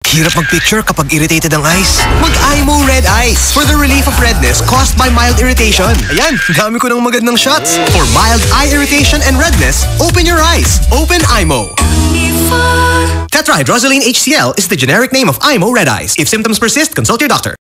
Hirap mag-picture kapag irritated ang eyes. Mag-IMO Red Eyes for the relief of redness caused by mild irritation. Ayan, dami ko ng magandang shots. For mild eye irritation and redness, open your eyes. Open IMO. Tetrahydrozoline HCL is the generic name of IMO Red Eyes. If symptoms persist, consult your doctor.